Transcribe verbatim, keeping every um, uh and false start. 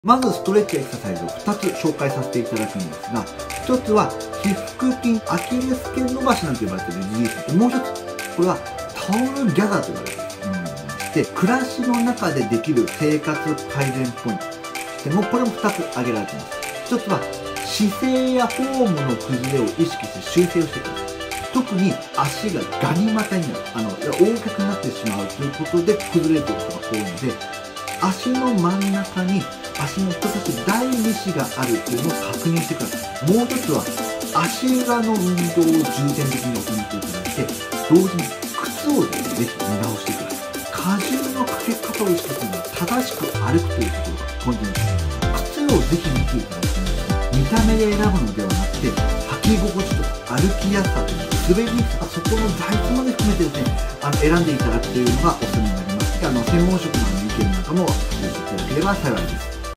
まずストレッチエクササイズをふたつ紹介させていただくんですが、ひとつは腓腹筋、アキレス腱伸ばしなんて呼ばれているリリースで、もうひとつ、これはタオルギャザーと呼ばれるものになりまして、暮らしの中でできる生活改善ポイントでもこれもふたつ挙げられています。ひとつは姿勢やフォームの崩れを意識して修正をしていきます。特に足がガニ股になる、あの大きくなってしまうということで崩れることが多いので、足の真ん中に足の人差し第二子があるというのを確認してください。もう一つは足裏の運動を重点的に行っていただいて、同時に靴をぜひ見直してください。荷重のかけ方を意識するのは正しく歩くというところがポイントになります。靴をぜひ見ていただいて、見た目で選ぶのではなくて、履き心地とか歩きやすさというか滑りにくさ、そこの材質まで含めてですね、あの選んでいただくというのがおすすめになります。あの専門職の意見なんかも聞いていただければ幸いです。